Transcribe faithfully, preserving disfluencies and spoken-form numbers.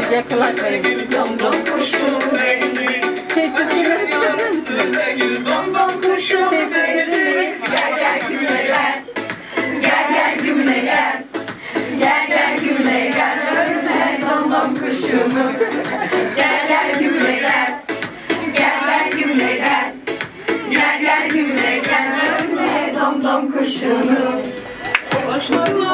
Yaklaşmayın. Dom dom kuşum benim. Şey sesleri çıkabilir misiniz? Dom dom kuşum benim. Gel gel gümle gel. Gel gel gümle gel. Gel gel gümle gel. Ölme dom dom kuşumu. Gel gel gümle gel. Gel gel gümle gel. Gel gel gümle gel. Ölme dom dom kuşumu. Başlarla